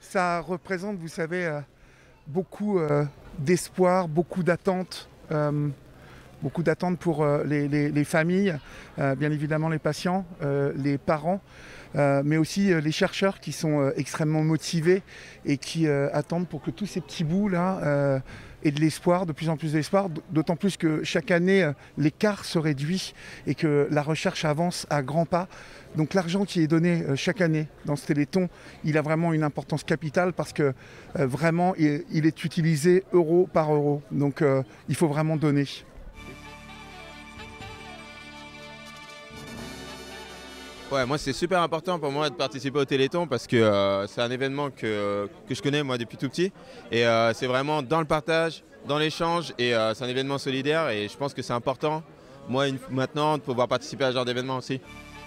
Ça représente, vous savez, beaucoup d'espoir, beaucoup d'attentes pour les familles, bien évidemment les patients, les parents, mais aussi les chercheurs qui sont extrêmement motivés et qui attendent pour que tous ces petits bouts-là aient de l'espoir, de plus en plus d'espoir, d'autant plus que chaque année, l'écart se réduit et que la recherche avance à grands pas. Donc l'argent qui est donné chaque année dans ce Téléthon, il a vraiment une importance capitale parce que vraiment, il est utilisé euro par euro. Donc il faut vraiment donner. Ouais, moi c'est super important pour moi de participer au Téléthon parce que c'est un événement que je connais moi depuis tout petit et c'est vraiment dans le partage, dans l'échange et c'est un événement solidaire et je pense que c'est important moi maintenant de pouvoir participer à ce genre d'événement aussi.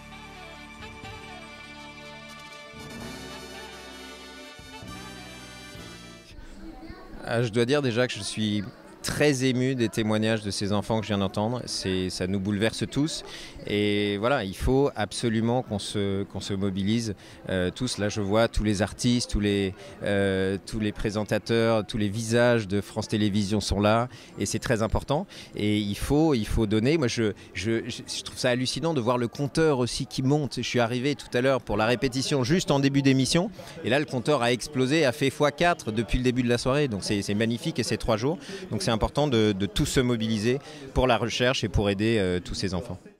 Je dois dire déjà que je suis très ému des témoignages de ces enfants que je viens d'entendre. Ça nous bouleverse tous. Et voilà, il faut absolument qu'on se mobilise tous. Là, je vois tous les artistes, tous les présentateurs, tous les visages de France Télévisions sont là. Et c'est très important. Et il faut donner. Moi, je trouve ça hallucinant de voir le compteur aussi qui monte. Je suis arrivé tout à l'heure pour la répétition juste en début d'émission. Et là, le compteur a explosé, a fait x4 depuis le début de la soirée. Donc, c'est magnifique et c'est 3 jours. Donc, c'est important de tous se mobiliser pour la recherche et pour aider tous ces enfants.